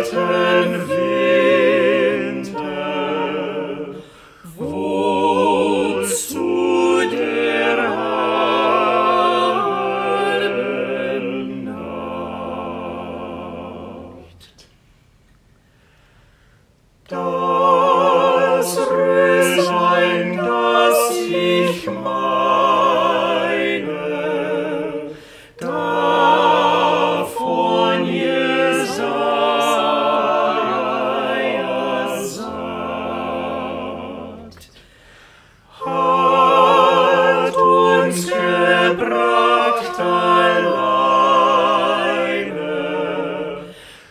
kalten Winter, wozu der halben Nacht? Das Röslein, das ich meine, davon Jesaja sagt, hat uns gebracht alleine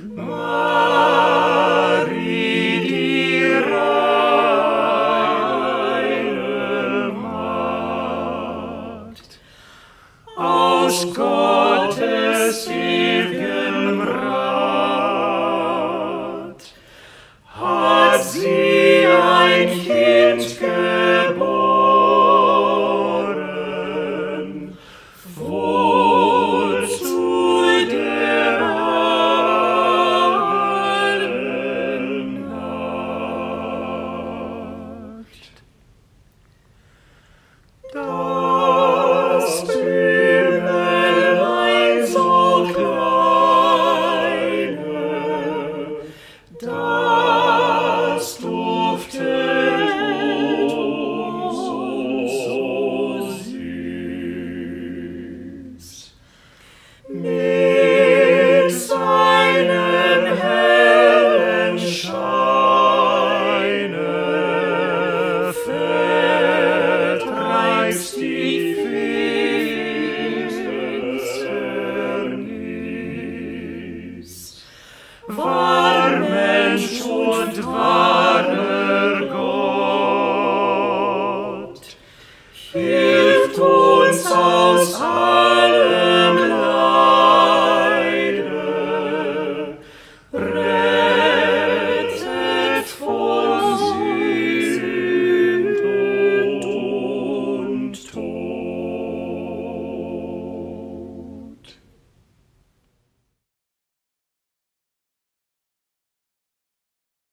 Marie, die reine Magd, aus Gottes ew'gem Rat hat sie ein Kind geboren, wozu der halben Nacht. Das Blümelein so kleine, das duftet so süß. Mit seinem hellen Scheine vertreibst die Finsternis. War Mensch und war